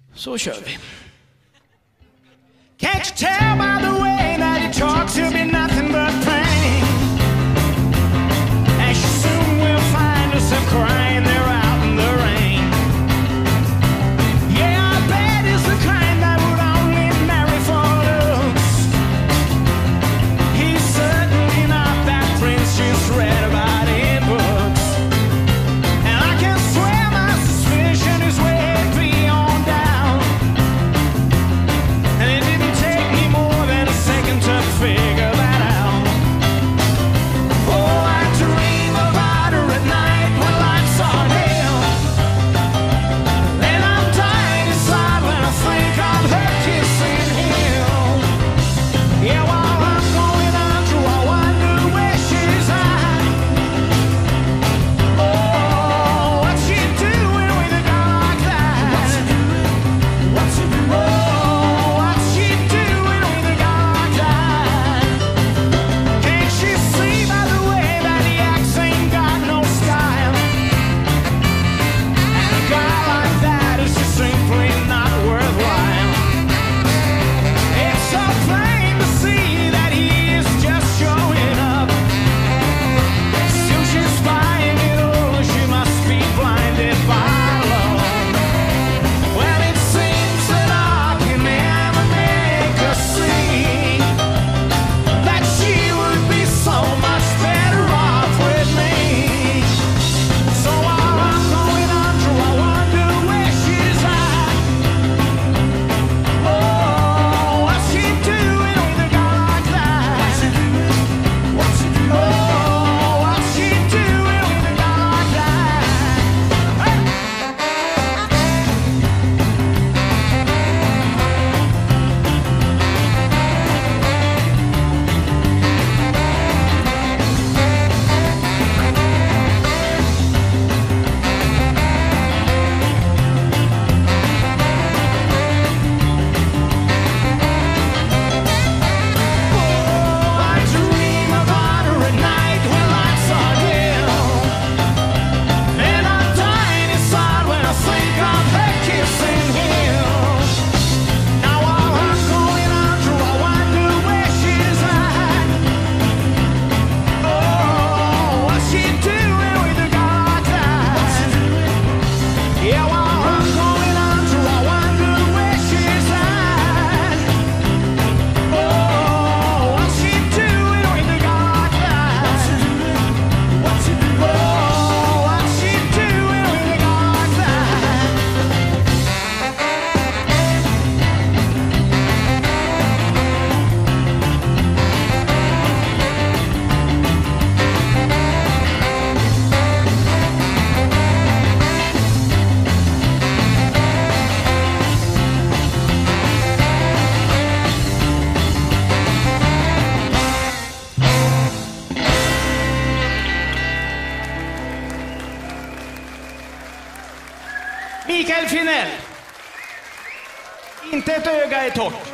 Så kör vi. Can't you tell by the way that you talk to me nothing but pain? And she soon will find herself crying there out in the rain. Yeah, I bet it's the kind that would only marry for looks. He's certainly not that prince she's read about in books. And I can swear my suspicion is way beyond doubt. And it didn't take me more than a second to figure that out. Oh, I dream about her at night when lights are dim. And I'm dying inside when I think of her kissing him. Yeah, while I'm going under, I wonder where she's at. Oh, what's she doing with a guy like that? What's she doing? Oh, what's she doing with a guy like that? Can't she see by the way that he acts ain't got no style? And a guy like that is just simply not worthwhile. It's so plain to see that he is just showing up. Still she's buying it all, she must be blinded by love. Well, it seems that I can never make her see that she would be so much better off with me. So while I'm going under, I wonder where she's at. Oh, what's she doing with a guy like that? What's she doing? Oh, what's she doing with a guy like that? I dream about her at night when lights are dim. And I'm dying inside when I think of her kissing him. Now while I'm going under, I wonder where she's at. Oh, what's she doing with a guy like that? Yeah, while I'm going under, I wonder where she's at. Oh, what's she doing with a guy like that? What's she doing? Oh, what's she doing with a guy like that? Mikael Finell. Inte ett öga är torrt.